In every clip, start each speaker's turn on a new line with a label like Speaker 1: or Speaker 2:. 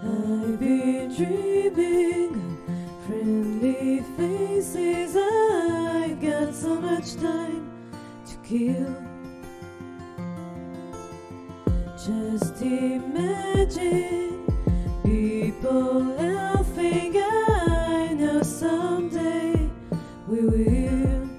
Speaker 1: I've been dreaming of friendly faces. I've got so much time to kill. Just imagine people laughing. I know someday we will.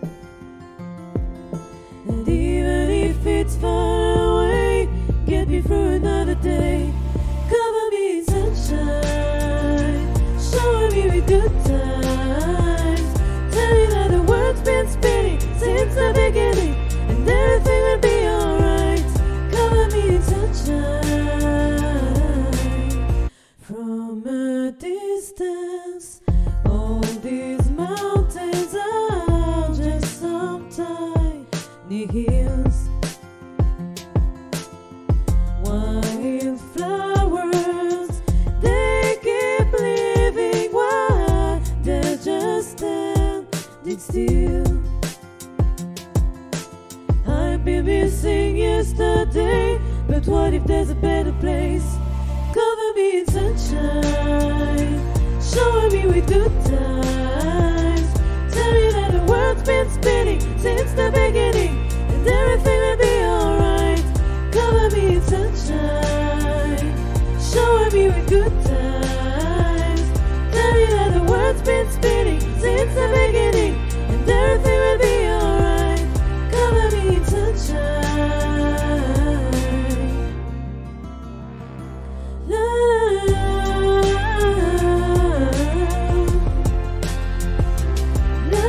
Speaker 1: And even if it's far away, get me through another day. Cover me in sunshine, shower me with good times. Tell me that the world's been spinning since the beginning, and everything will be alright. Cover me in sunshine. From a distance, all these mountains are just some tiny hills. Wildflowers, they keep living while they're just standing still. I've been missing yesterday, but what if there's a better place? Cover me in sunshine, shower me with good times. Tell me that the world's been spinning since the beginning, and everything will be alright. Cover me in sunshine, shower me with good times. Tell me that the world's been spinning since the beginning, and everything will be alright. Cover me in sunshine. La, la,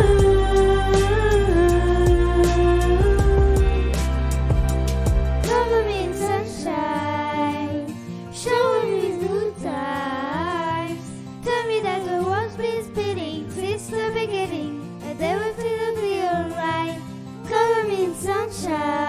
Speaker 2: Cover me in sunshine, shower me with good times. Tell me that the world's been spinning since the beginning, and everything will be alright. Cover me in sunshine.